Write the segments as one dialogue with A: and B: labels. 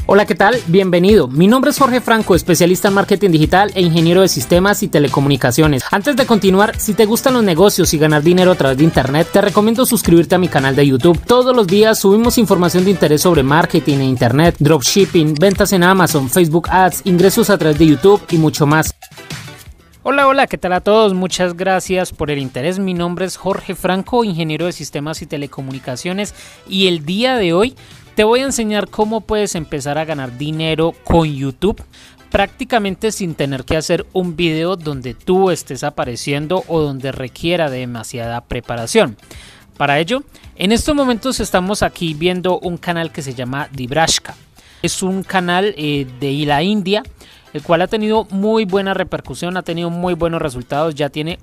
A: Hola, ¿qué tal? Bienvenido. Mi nombre es Jorge Franco, especialista en marketing digital e ingeniero de sistemas y telecomunicaciones. Antes de continuar, si te gustan los negocios y ganar dinero a través de internet, te recomiendo suscribirte a mi canal de YouTube. Todos los días subimos información de interés sobre marketing en internet, dropshipping, ventas en Amazon, Facebook Ads, ingresos a través de YouTube y mucho más. Hola, ¿qué tal a todos? Muchas gracias por el interés. Mi nombre es Jorge Franco, ingeniero de sistemas y telecomunicaciones, y el día de hoy te voy a enseñar cómo puedes empezar a ganar dinero con YouTube prácticamente sin tener que hacer un video donde tú estés apareciendo o donde requiera de demasiada preparación. Para ello, en estos momentos estamos aquí viendo un canal que se llama Dibrashka. Es un canal de la India, el cual ha tenido muy buena repercusión, ha tenido muy buenos resultados, ya tiene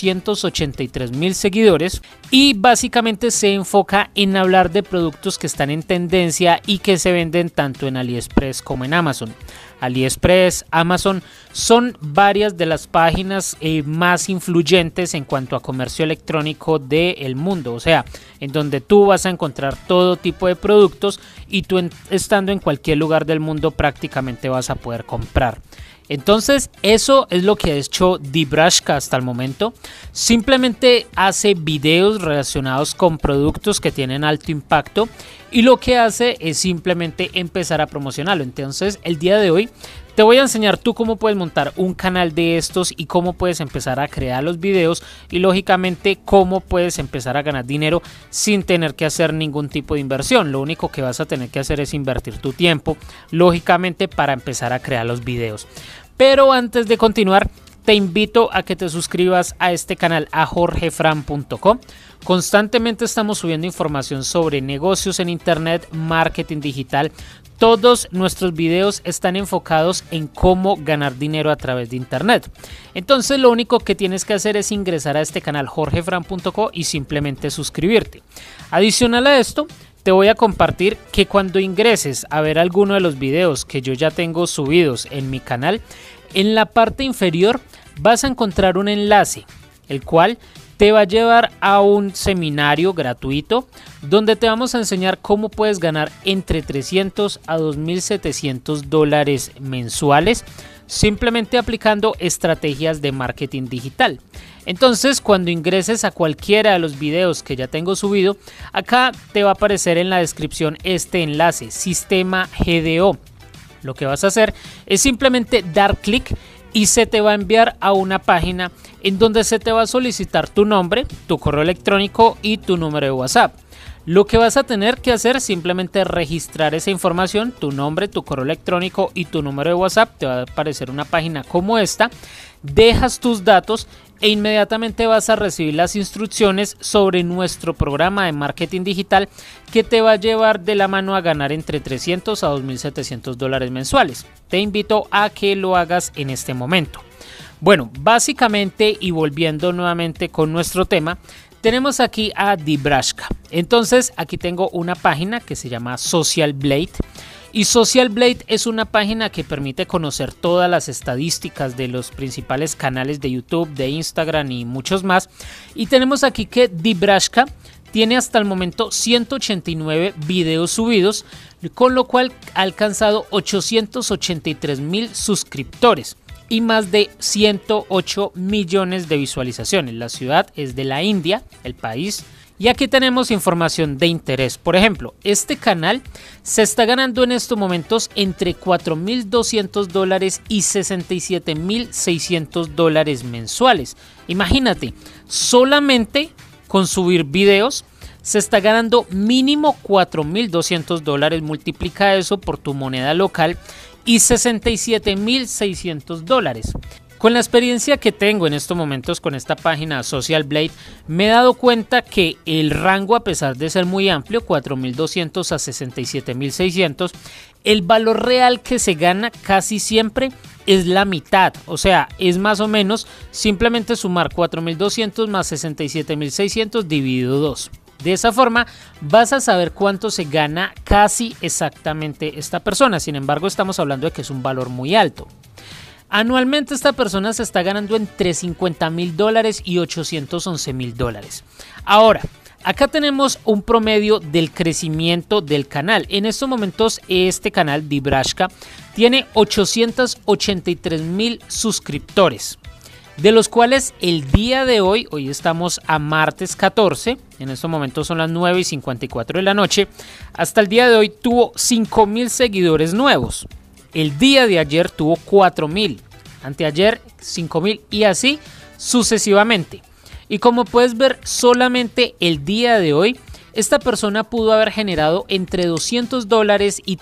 A: 883,000 seguidores y básicamente se enfoca en hablar de productos que están en tendencia y que se venden tanto en AliExpress como en Amazon. AliExpress, Amazon son varias de las páginas más influyentes en cuanto a comercio electrónico del mundo, o sea, en donde tú vas a encontrar todo tipo de productos y tú estando en cualquier lugar del mundo prácticamente vas a poder comprar. Entonces eso es lo que ha hecho Dibrashka hasta el momento. Simplemente hace videos relacionados con productos que tienen alto impacto y lo que hace es simplemente empezar a promocionarlo. Entonces el día de hoy te voy a enseñar tú cómo puedes montar un canal de estos y cómo puedes empezar a crear los videos y lógicamente cómo puedes empezar a ganar dinero sin tener que hacer ningún tipo de inversión. Lo único que vas a tener que hacer es invertir tu tiempo, lógicamente, para empezar a crear los videos. Pero antes de continuar, te invito a que te suscribas a este canal, a jorgefran.com. Constantemente estamos subiendo información sobre negocios en internet, marketing digital. Todos nuestros videos están enfocados en cómo ganar dinero a través de internet. Entonces lo único que tienes que hacer es ingresar a este canal jorgefran.com y simplemente suscribirte. Adicional a esto, te voy a compartir que cuando ingreses a ver alguno de los videos que yo ya tengo subidos en mi canal, en la parte inferior vas a encontrar un enlace, el cual te va a llevar a un seminario gratuito donde te vamos a enseñar cómo puedes ganar entre $300 a $2,700 mensuales simplemente aplicando estrategias de marketing digital. Entonces, cuando ingreses a cualquiera de los videos que ya tengo subido, acá te va a aparecer en la descripción este enlace, Sistema GDO. Lo que vas a hacer es simplemente dar clic y se te va a enviar a una página en donde se te va a solicitar tu nombre, tu correo electrónico y tu número de WhatsApp. Lo que vas a tener que hacer es simplemente registrar esa información, tu nombre, tu correo electrónico y tu número de WhatsApp. Te va a aparecer una página como esta, dejas tus datos e inmediatamente vas a recibir las instrucciones sobre nuestro programa de marketing digital que te va a llevar de la mano a ganar entre $300 a $2,700 mensuales. Te invito a que lo hagas en este momento. Bueno, básicamente, y volviendo nuevamente con nuestro tema, tenemos aquí a Dibrashka. Entonces aquí tengo una página que se llama Social Blade. Y Social Blade es una página que permite conocer todas las estadísticas de los principales canales de YouTube, de Instagram y muchos más. Y tenemos aquí que Dibrashka tiene hasta el momento 189 videos subidos, con lo cual ha alcanzado 883,000 suscriptores y más de 108 millones de visualizaciones. La ciudad es de la India, el país. Y aquí tenemos información de interés. Por ejemplo, este canal se está ganando en estos momentos entre $4,200 y $67,600 mensuales. Imagínate, solamente con subir videos se está ganando mínimo $4,200. Multiplica eso por tu moneda local y $67,600. Con la experiencia que tengo en estos momentos con esta página Social Blade, me he dado cuenta que el rango, a pesar de ser muy amplio, 4,200 a 67,600, el valor real que se gana casi siempre es la mitad. O sea, es más o menos simplemente sumar 4,200 más 67,600 dividido 2. De esa forma vas a saber cuánto se gana casi exactamente esta persona. Sin embargo, estamos hablando de que es un valor muy alto. Anualmente esta persona se está ganando entre $50,000 y $811,000. Ahora, acá tenemos un promedio del crecimiento del canal. En estos momentos este canal Dibrashka tiene 883.000 suscriptores, de los cuales el día de hoy estamos a martes 14, en estos momentos son las 9:54 de la noche, hasta el día de hoy tuvo 5.000 seguidores nuevos. El día de ayer tuvo 4.000, anteayer 5.000 y así sucesivamente. Y como puedes ver, solamente el día de hoy esta persona pudo haber generado entre $200 y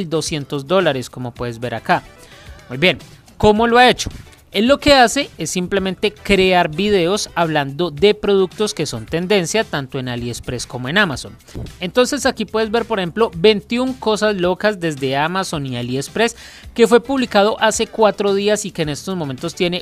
A: $3.200, como puedes ver acá. Muy bien, ¿cómo lo ha hecho? Él lo que hace es simplemente crear videos hablando de productos que son tendencia tanto en AliExpress como en Amazon. Entonces aquí puedes ver, por ejemplo, 21 cosas locas desde Amazon y AliExpress, que fue publicado hace 4 días y que en estos momentos tiene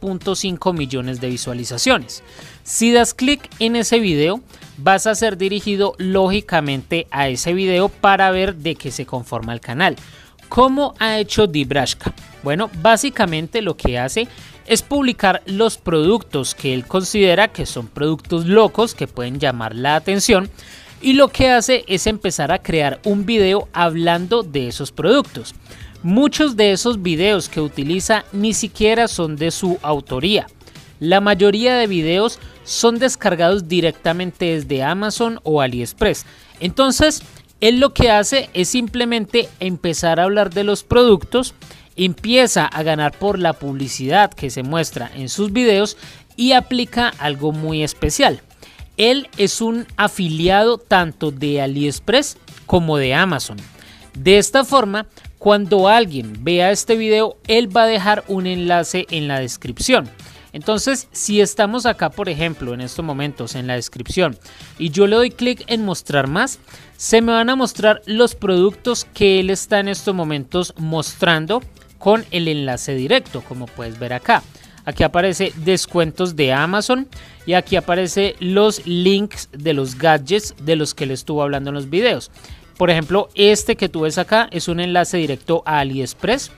A: 1.5 millones de visualizaciones. Si das clic en ese video, vas a ser dirigido lógicamente a ese video para ver de qué se conforma el canal. ¿Cómo ha hecho Dibrashka? Bueno, básicamente lo que hace es publicar los productos que él considera que son productos locos que pueden llamar la atención, y lo que hace es empezar a crear un video hablando de esos productos. Muchos de esos videos que utiliza ni siquiera son de su autoría. La mayoría de videos son descargados directamente desde Amazon o AliExpress. Entonces, él lo que hace es simplemente empezar a hablar de los productos, empieza a ganar por la publicidad que se muestra en sus videos y aplica algo muy especial. Él es un afiliado tanto de AliExpress como de Amazon. De esta forma, cuando alguien vea este video, él va a dejar un enlace en la descripción. Entonces, si estamos acá, por ejemplo, en estos momentos en la descripción y yo le doy clic en mostrar más, se me van a mostrar los productos que él está en estos momentos mostrando con el enlace directo, como puedes ver acá. Aquí aparece descuentos de Amazon y aquí aparece los links de los gadgets de los que le estuvo hablando en los videos. Por ejemplo, este que tú ves acá es un enlace directo a AliExpress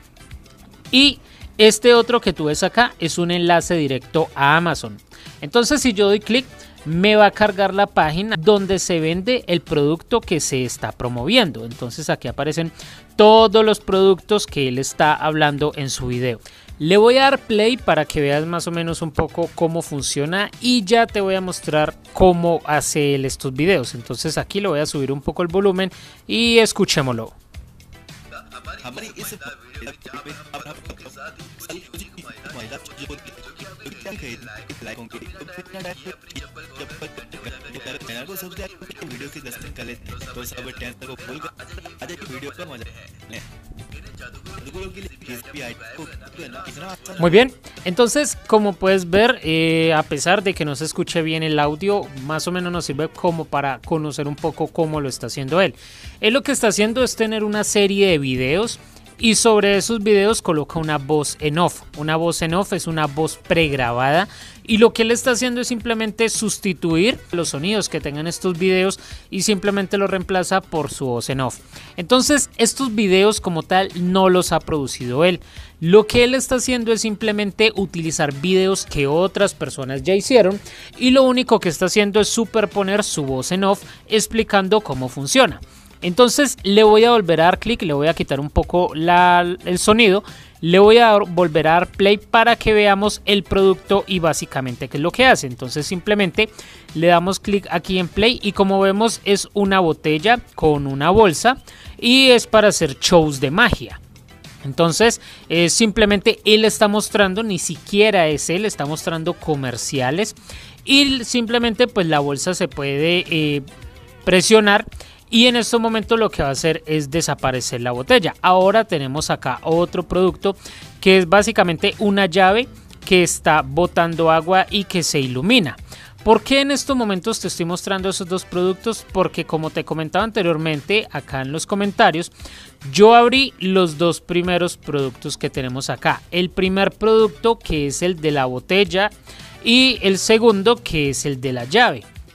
A: y este otro que tú ves acá es un enlace directo a Amazon. Entonces, si yo doy clic, me va a cargar la página donde se vende el producto que se está promoviendo. Entonces aquí aparecen todos los productos que él está hablando en su video. Le voy a dar play para que veas más o menos un poco cómo funciona y ya te voy a mostrar cómo hace él estos videos. Entonces aquí le voy a subir un poco el volumen y escuchémoslo. Muy bien, entonces como puedes ver, a pesar de que no se escuche bien el audio, más o menos nos sirve como para conocer un poco cómo lo está haciendo él. Él lo que está haciendo es tener una serie de videos y sobre esos videos coloca una voz en off. Una voz en off es una voz pregrabada y lo que él está haciendo es simplemente sustituir los sonidos que tengan estos videos y simplemente lo reemplaza por su voz en off. Entonces estos videos como tal no los ha producido él. Lo que él está haciendo es simplemente utilizar videos que otras personas ya hicieron y lo único que está haciendo es superponer su voz en off explicando cómo funciona. Entonces le voy a volver a dar clic, le voy a quitar un poco el sonido, le voy a volver a dar play para que veamos el producto y básicamente qué es lo que hace. Entonces simplemente le damos clic aquí en play y como vemos es una botella con una bolsa y es para hacer shows de magia. Entonces simplemente él está mostrando, ni siquiera es él, está mostrando comerciales y simplemente pues la bolsa se puede presionar. Y en estos momentos lo que va a hacer es desaparecer la botella. Ahora tenemos acá otro producto que es básicamente una llave que está botando agua y que se ilumina. ¿Por qué en estos momentos te estoy mostrando esos dos productos? Porque como te comentaba anteriormente acá en los comentarios, yo abrí los dos primeros productos que tenemos acá. El primer producto que es el de la botella y el segundo que es el de la llave.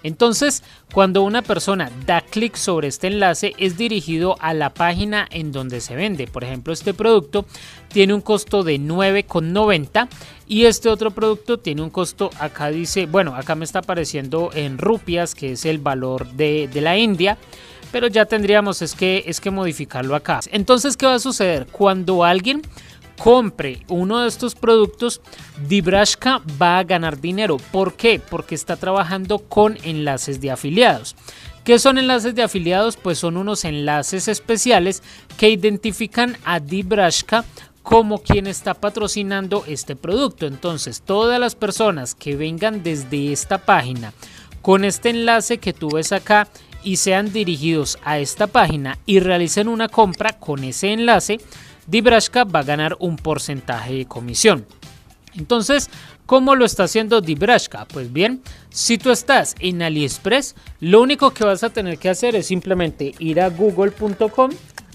A: Entonces, cuando una persona da clic sobre este enlace, es dirigido a la página en donde se vende. Por ejemplo, este producto tiene un costo de 9,90 y este otro producto tiene un costo, acá dice, bueno, acá me está apareciendo en rupias, que es el valor de la India, pero ya tendríamos es que modificarlo acá. Entonces, ¿qué va a suceder? Cuando alguien compre uno de estos productos, Dibrashka va a ganar dinero. ¿Por qué? Porque está trabajando con enlaces de afiliados. ¿Qué son enlaces de afiliados? Pues son unos enlaces especiales que identifican a Dibrashka como quien está patrocinando este producto. Entonces, todas las personas que vengan desde esta página con este enlace que tú ves acá y sean dirigidos a esta página y realicen una compra con ese enlace, Dibrashka va a ganar un porcentaje de comisión. Entonces, ¿cómo lo está haciendo Dibrashka? Pues bien, si tú estás en AliExpress, lo único que vas a tener que hacer es simplemente ir a google.com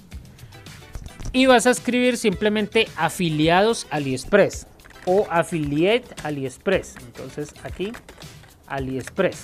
A: y vas a escribir simplemente afiliados AliExpress o affiliate AliExpress. Entonces aquí AliExpress.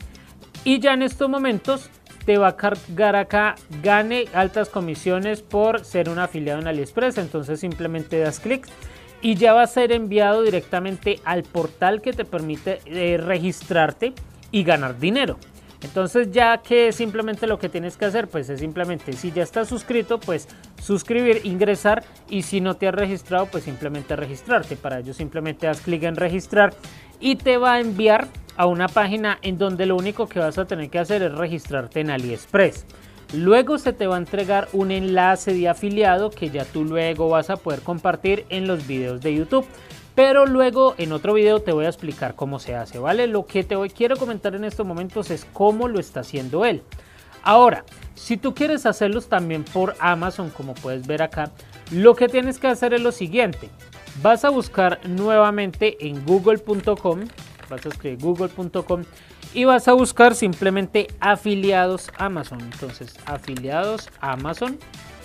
A: Y ya en estos momentos te va a cargar acá, gane altas comisiones por ser un afiliado en AliExpress. Entonces simplemente das clic y ya va a ser enviado directamente al portal que te permite registrarte y ganar dinero. Entonces, ya que simplemente lo que tienes que hacer pues es simplemente, si ya estás suscrito, pues suscribir, ingresar, y si no te has registrado, pues simplemente registrarte. Para ello simplemente das clic en registrar y te va a enviar a una página en donde lo único que vas a tener que hacer es registrarte en AliExpress. Luego se te va a entregar un enlace de afiliado que ya tú luego vas a poder compartir en los videos de YouTube. Pero luego en otro video te voy a explicar cómo se hace, ¿vale? Lo que quiero comentar en estos momentos es cómo lo está haciendo él. Ahora, si tú quieres hacerlos también por Amazon, como puedes ver acá, lo que tienes que hacer es lo siguiente. Vas a buscar nuevamente en google.com, vas a escribir google.com y vas a buscar simplemente afiliados Amazon. Entonces, afiliados Amazon.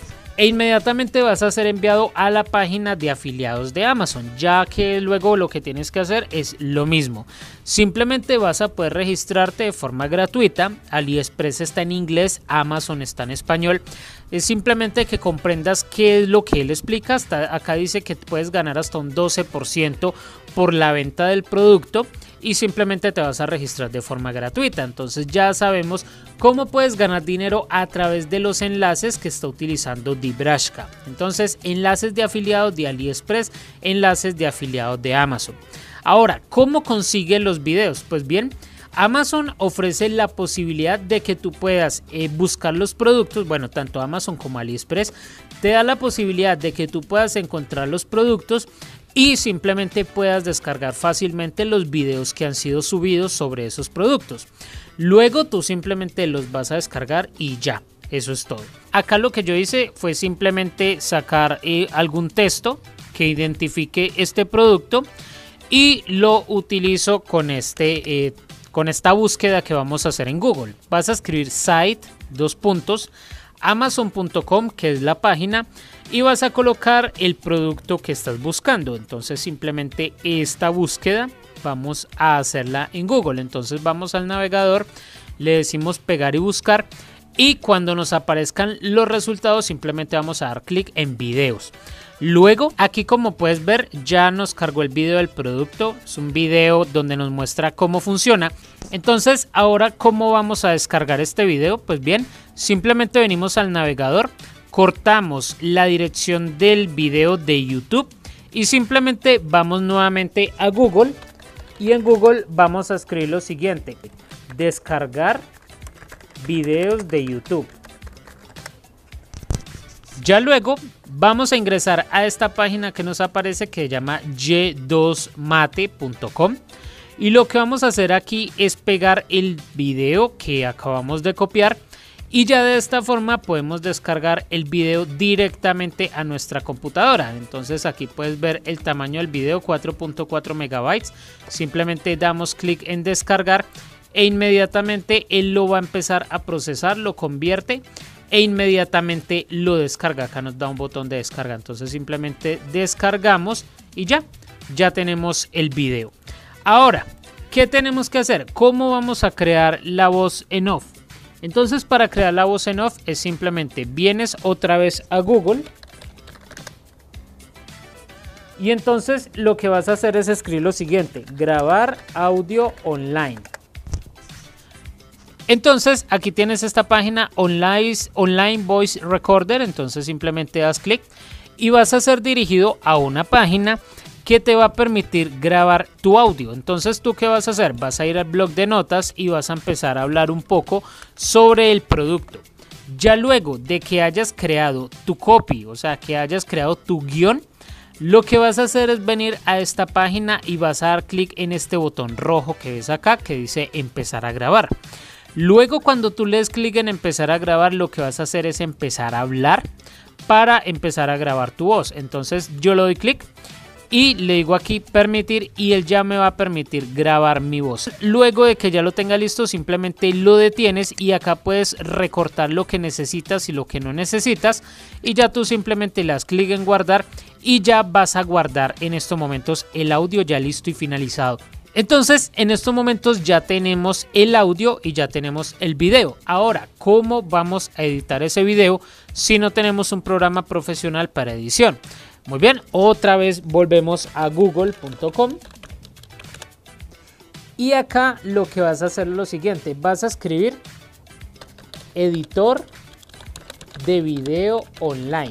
A: E inmediatamente vas a ser enviado a la página de afiliados de Amazon, ya que luego lo que tienes que hacer es lo mismo. Simplemente vas a poder registrarte de forma gratuita. AliExpress está en inglés, Amazon está en español. Es simplemente que comprendas qué es lo que él explica. Acá dice que puedes ganar hasta un 12% por la venta del producto y simplemente te vas a registrar de forma gratuita. Entonces ya sabemos cómo puedes ganar dinero a través de los enlaces que está utilizando Dibrashka. Entonces, enlaces de afiliados de AliExpress, enlaces de afiliados de Amazon. Ahora, ¿cómo consigue los videos? Pues bien, Amazon ofrece la posibilidad de que tú puedas buscar los productos. Bueno, tanto Amazon como AliExpress te da la posibilidad de que tú puedas encontrar los productos y simplemente puedas descargar fácilmente los videos que han sido subidos sobre esos productos. Luego tú simplemente los vas a descargar y ya, eso es todo. Acá lo que yo hice fue simplemente sacar algún texto que identifique este producto y lo utilizo con esta búsqueda que vamos a hacer en Google. Vas a escribir site, amazon.com, que es la página, y vas a colocar el producto que estás buscando. Entonces simplemente esta búsqueda vamos a hacerla en Google. Entonces vamos al navegador, le decimos pegar y buscar, y cuando nos aparezcan los resultados simplemente vamos a dar clic en videos. Luego aquí, como puedes ver, ya nos cargó el video del producto. Es un video donde nos muestra cómo funciona. Entonces, ahora, ¿cómo vamos a descargar este video? Pues bien, simplemente venimos al navegador, cortamos la dirección del video de YouTube y simplemente vamos nuevamente a Google, y en Google vamos a escribir lo siguiente: descargar videos de YouTube. Ya luego vamos a ingresar a esta página que nos aparece, que se llama y2mate.com, y lo que vamos a hacer aquí es pegar el video que acabamos de copiar, y ya de esta forma podemos descargar el video directamente a nuestra computadora. Entonces aquí puedes ver el tamaño del video, 4.4 megabytes. Simplemente damos clic en descargar e inmediatamente él lo va a empezar a procesar, lo convierte e inmediatamente lo descarga. Acá nos da un botón de descarga, entonces simplemente descargamos y ya tenemos el video. Ahora, ¿qué ¿Qué tenemos que hacer? ¿Cómo vamos a crear la voz en off? Entonces, para crear la voz en off es simplemente vienes otra vez a Google y entonces lo que vas a hacer es escribir lo siguiente: grabar audio online. Entonces aquí tienes esta página Online Voice Recorder, entonces simplemente das clic y vas a ser dirigido a una página que te va a permitir grabar tu audio. Entonces, ¿tú qué vas a hacer? Vas a ir al blog de notas y vas a empezar a hablar un poco sobre el producto. Ya luego de que hayas creado tu copy, o sea, que hayas creado tu guión, lo que vas a hacer es venir a esta página y vas a dar clic en este botón rojo que ves acá que dice empezar a grabar. Luego, cuando tú le des clic en empezar a grabar, lo que vas a hacer es empezar a hablar para empezar a grabar tu voz. Entonces, yo le doy clic y le digo aquí permitir y él ya me va a permitir grabar mi voz. Luego de que ya lo tenga listo, simplemente lo detienes y acá puedes recortar lo que necesitas y lo que no necesitas y ya tú simplemente le das clic en guardar y ya vas a guardar en estos momentos el audio ya listo y finalizado. Entonces, en estos momentos ya tenemos el audio y ya tenemos el video. Ahora, ¿cómo vamos a editar ese video si no tenemos un programa profesional para edición? Muy bien, otra vez volvemos a google.com y acá lo que vas a hacer es lo siguiente: vas a escribir editor de video online.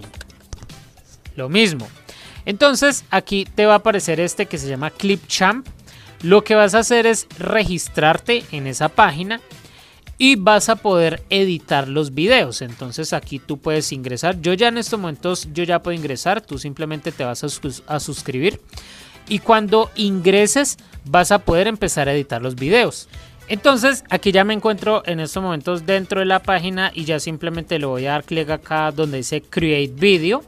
A: Lo mismo. Entonces, aquí te va a aparecer este que se llama Clipchamp. Lo que vas a hacer es registrarte en esa página y vas a poder editar los videos. Entonces aquí tú puedes ingresar. Yo ya en estos momentos yo ya puedo ingresar. Tú simplemente te vas a suscribir y cuando ingreses vas a poder empezar a editar los videos. Entonces aquí ya me encuentro en estos momentos dentro de la página y ya simplemente le voy a dar clic acá donde dice Create Video.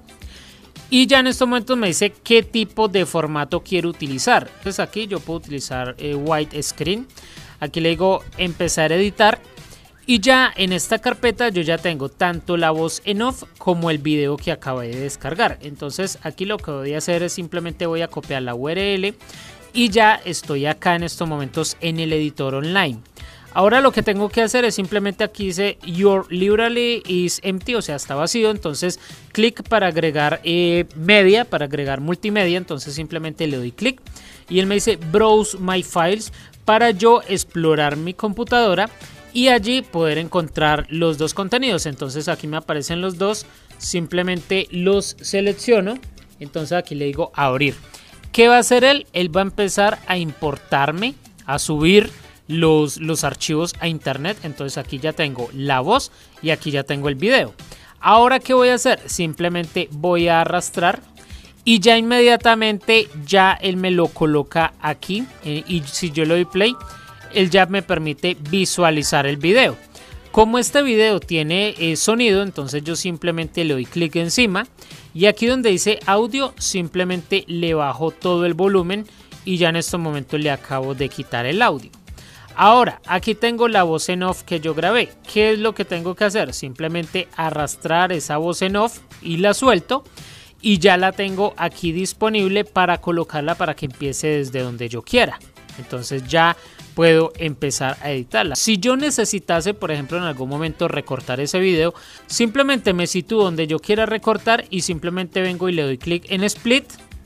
A: Y ya en estos momentos me dice qué tipo de formato quiero utilizar. Entonces aquí yo puedo utilizar White Screen. Aquí le digo empezar a editar. Y ya en esta carpeta yo ya tengo tanto la voz en off como el video que acabé de descargar. Entonces aquí lo que voy a hacer es simplemente voy a copiar la URL. Y ya estoy acá en estos momentos en el editor online. Ahora lo que tengo que hacer es simplemente aquí dice Your library is empty, o sea está vacío. Entonces clic para agregar media, para agregar multimedia. Entonces simplemente le doy clic y él me dice Browse my files para yo explorar mi computadora y allí poder encontrar los dos contenidos. Entonces aquí me aparecen los dos, simplemente los selecciono. Entonces aquí le digo abrir. ¿Qué va a hacer él? Él va a empezar a importarme, a subir los archivos a internet. Entonces aquí ya tengo la voz y aquí ya tengo el video. Ahora ¿qué voy a hacer? Simplemente voy a arrastrar y ya inmediatamente ya él me lo coloca aquí y si yo le doy play él ya me permite visualizar el video. Como este video tiene sonido, entonces yo simplemente le doy clic encima y aquí donde dice audio simplemente le bajo todo el volumen y ya en estos momentos le acabo de quitar el audio. Ahora, aquí tengo la voz en off que yo grabé. ¿Qué es lo que tengo que hacer? Simplemente arrastrar esa voz en off y la suelto. Y ya la tengo aquí disponible para colocarla para que empiece desde donde yo quiera. Entonces ya puedo empezar a editarla. Si yo necesitase, por ejemplo, en algún momento recortar ese video, simplemente me sitúo donde yo quiera recortar y simplemente vengo y le doy clic en Split.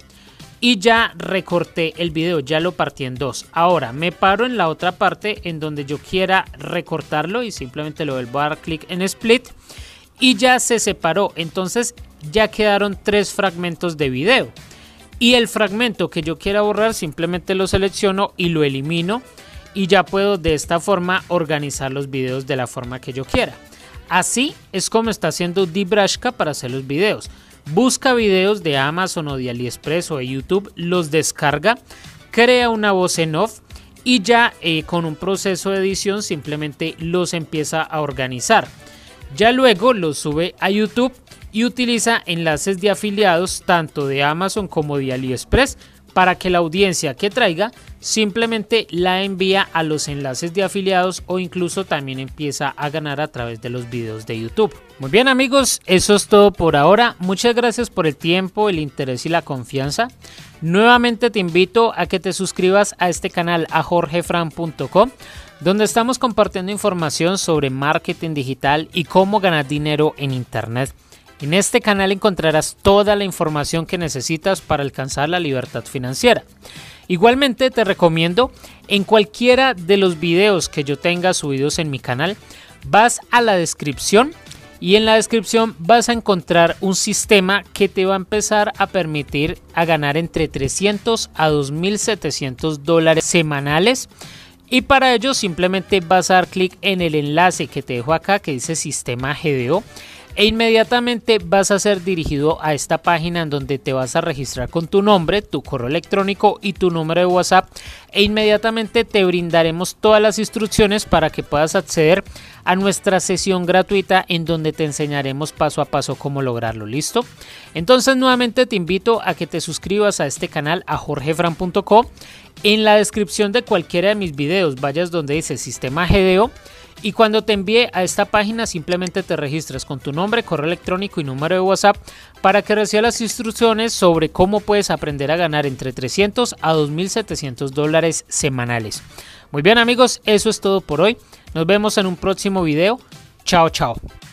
A: Y ya recorté el video, ya lo partí en dos. Ahora me paro en la otra parte en donde yo quiera recortarlo y simplemente le vuelvo a dar clic en Split. Y ya se separó, entonces ya quedaron 3 fragmentos de video. Y el fragmento que yo quiera borrar simplemente lo selecciono y lo elimino. Y ya puedo de esta forma organizar los videos de la forma que yo quiera. Así es como está haciendo Dibrashka para hacer los videos. Busca videos de Amazon o de AliExpress o de YouTube, los descarga, crea una voz en off y ya con un proceso de edición simplemente los empieza a organizar. Ya luego los sube a YouTube y utiliza enlaces de afiliados tanto de Amazon como de AliExpress para que la audiencia que traiga simplemente la envía a los enlaces de afiliados o incluso también empieza a ganar a través de los videos de YouTube. Muy bien amigos, eso es todo por ahora. Muchas gracias por el tiempo, el interés y la confianza. Nuevamente te invito a que te suscribas a este canal, a jorgefran.com, donde estamos compartiendo información sobre marketing digital y cómo ganar dinero en internet. En este canal encontrarás toda la información que necesitas para alcanzar la libertad financiera. Igualmente te recomiendo, en cualquiera de los videos que yo tenga subidos en mi canal, vas a la descripción y en la descripción vas a encontrar un sistema que te va a empezar a permitir a ganar entre 300 a 2.700 dólares semanales. Y para ello simplemente vas a dar clic en el enlace que te dejo acá que dice Sistema GDO. E inmediatamente vas a ser dirigido a esta página en donde te vas a registrar con tu nombre, tu correo electrónico y tu número de WhatsApp, e inmediatamente te brindaremos todas las instrucciones para que puedas acceder a nuestra sesión gratuita en donde te enseñaremos paso a paso cómo lograrlo. ¿Listo? Entonces nuevamente te invito a que te suscribas a este canal, a jorgefran.com. En la descripción de cualquiera de mis videos vayas donde dice Sistema GDO. Y cuando te envíe a esta página simplemente te registras con tu nombre, correo electrónico y número de WhatsApp para que recibas las instrucciones sobre cómo puedes aprender a ganar entre 300 a 2.700 dólares semanales. Muy bien amigos, eso es todo por hoy. Nos vemos en un próximo video. Chao, chao.